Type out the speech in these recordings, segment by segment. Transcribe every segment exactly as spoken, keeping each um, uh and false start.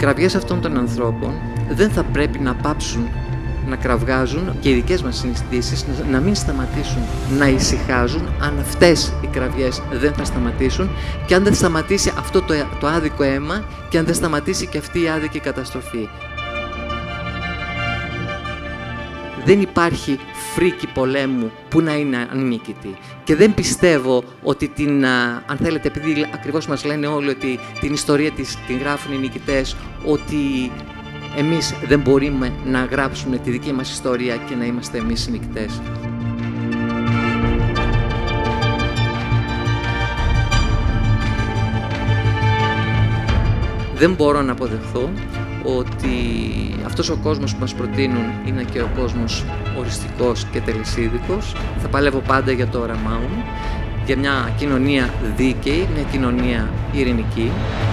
κραυγές αυτών των ανθρώπων δεν θα πρέπει να πάψουν να κραυγάζουν και οι δικές μας συναισθήσεις να μην σταματήσουν να ησυχάζουν αν αυτές οι κραυγές δεν θα σταματήσουν και αν δεν σταματήσει αυτό το, το άδικο αίμα και αν δεν σταματήσει και αυτή η άδικη καταστροφή. Δεν υπάρχει φρίκη πολέμου που να είναι ανίκητη. Και δεν πιστεύω ότι την, αν θέλετε, επειδή ακριβώς μας λένε όλοι ότι την ιστορία της την γράφουν οι νικητές, ότι εμείς δεν μπορούμε να γράψουμε τη δική μας ιστορία και να είμαστε εμείς οι νικητές. Δεν μπορώ να αποδεχθώ ότι αυτός ο κόσμος που μας προτείνουν είναι και ο κόσμος οριστικός και τελεσίδικος. Θα παλεύω πάντα για το όραμά μου, για μια κοινωνία δίκαιη, μια κοινωνία ειρηνική.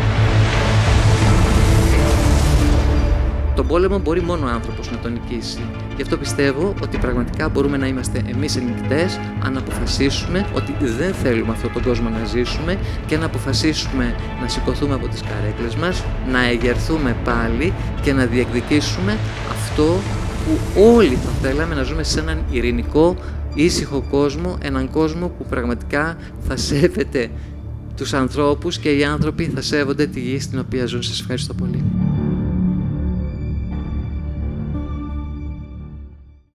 Τον πόλεμο μπορεί μόνο ο άνθρωπος να τον νικήσει. Γι' αυτό πιστεύω ότι πραγματικά μπορούμε να είμαστε εμείς οι νικητές αν αποφασίσουμε ότι δεν θέλουμε αυτόν τον κόσμο να ζήσουμε και να αποφασίσουμε να σηκωθούμε από τις καρέκλες μας, να εγερθούμε πάλι και να διεκδικήσουμε αυτό που όλοι θα θέλαμε, να ζούμε σε έναν ειρηνικό, ήσυχο κόσμο, έναν κόσμο που πραγματικά θα σέβεται τους ανθρώπους και οι άνθρωποι θα σέβονται τη γη στην οποία ζουν. Σας ευχαριστώ πολύ.